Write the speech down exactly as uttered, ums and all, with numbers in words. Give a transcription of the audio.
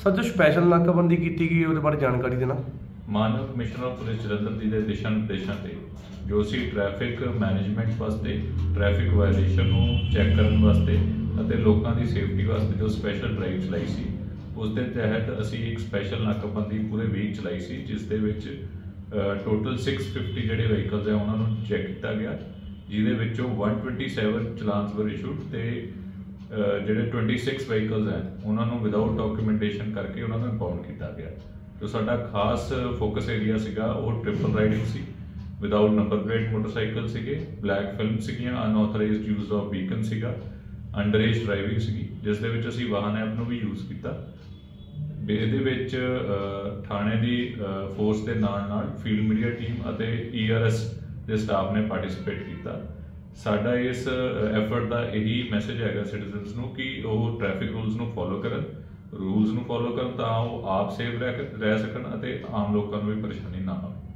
Sir ਜੋ special ਨਾਕਾਬੰਦੀ ਕੀਤੀ ਗਈ ਉਹਦੇ ਬਾਰੇ ਜਾਣਕਾਰੀ ਦੇਣਾ। ਮਾਨਯੋਗ ਕਮਿਸ਼ਨਰ ਆਫ ਪੁਲਿਸ ਜਲੰਧਰ ਜੀ ਦੇ ਦਿਸ਼ਾ ਨਿਰਦੇਸ਼ਾਂ ਤੇ ਜੋ ਅਸੀਂ ਟ੍ਰੈਫਿਕ ਮੈਨੇਜਮੈਂਟ ਵਾਸਤੇ ਟ੍ਰੈਫਿਕ ਵਾਇਲੇਸ਼ਨ ਨੂੰ ਚੈੱਕ ਕਰਨ ਵਾਸਤੇ ਅਤੇ ਲੋਕਾਂ ਦੀ ਸੇਫਟੀ ਵਾਸਤੇ ਜੋ ਸਪੈਸ਼ਲ ਡਰਾਈਵ ਚਲਾਈ ਸੀ, ਉਸ ਦੇ ਤਹਿਤ ਅਸੀਂ ਇੱਕ ਸਪੈਸ਼ਲ ਨਾਕਾਬੰਦੀ ਪੂਰੇ ਵੀਕ ਚਲਾਈ ਸੀ, ਜਿਸ ਦੇ ਵਿੱਚ ਟੋਟਲ ਛੇ ਸੌ ਪਚਾਸ ਜਿਹੜੇ ਵਹੀਕਲਸ ਹੈ ਉਹਨਾਂ ਨੂੰ ਚੈੱਕ ਕੀਤਾ ਗਿਆ, ਜਿਹਦੇ ਵਿੱਚੋਂ ਇੱਕ ਸੌ ਸੱਤਾਈ ਚਲਾਨਸ ਵਰ ਇਸ਼ੂਡ ਤੇ ਜਿਹੜੇ ਛੱਬੀ ਵਹੀਕਲਸ ਹੈ ਉਹਨਾਂ ਨੂੰ ਵਿਦਆਊਟ ਡਾਕੂਮੈਂਟੇਸ਼ਨ ਕਰਕੇ ਉਹਨਾਂ ਨੂੰ ਇੰਪਾਊਂਡ ਕੀਤਾ ਗਿਆ। ਜੋ ਸਾਡਾ ਖਾਸ ਫੋਕਸ ਏਰੀਆ ਸੀਗਾ ਉਹ ਟ੍ਰਿਪਲ ਰਾਈਡਿੰਗ ਸੀ, ਵਿਦਆਊਟ ਨੰਬਰ ਪਲੇਟ ਮੋਟਰਸਾਈਕਲ ਸੀਗੇ, ਬਲੈਕ ਫਿਲਮ ਸੀਗੀਆਂ, ਅਨਆਥੋਰਾਈਜ਼ਡ ਯੂਜ਼ ਆਫ ਬੀਕਨ ਸੀਗਾ, ਅੰਡਰ ਏਜ ਡਰਾਈਵਿੰਗ ਸੀਗੀ, ਜਿਸ ਦੇ ਵਿੱਚ ਅਸੀਂ ਵਾਹਨ ਐਪ ਨੂੰ ਵੀ ਯੂਜ਼ ਕੀਤਾ। ਇਹਦੇ ਵਿੱਚ ਥਾਣੇ ਦੀ ਫੋਰਸ ਦੇ ਨਾਲ ਨਾਲ ਫੀਲਡ ਮੀਡੀਆ ਟੀਮ ਅਤੇ ਈ ਆਰ ਐਸ ਦੇ ਸਟਾਫ ਨੇ ਪਾਰਟਿਸਿਪੇਟ ਕੀਤਾ। ਸਾਡਾ ਇਸ ਐਫਰਟ ਦਾ ਇਹੀ ਮੈਸੇਜ ਹੈਗਾ ਸਿਟੀਜ਼ਨਸ ਨੂੰ ਕਿ ਉਹ ਟ੍ਰੈਫਿਕ ਰੂਲਸ ਨੂੰ ਫੋਲੋ ਕਰਨ, ਰੂਲਸ ਨੂੰ ਫੋਲੋ ਕਰਨ ਤਾਂ ਉਹ ਆਪ ਸੇਫ ਰਹਿ ਰਹਿ ਸਕਣ ਅਤੇ ਆਮ ਲੋਕਾਂ ਨੂੰ ਵੀ ਪਰੇਸ਼ਾਨੀ ਨਾ ਆਵੇ।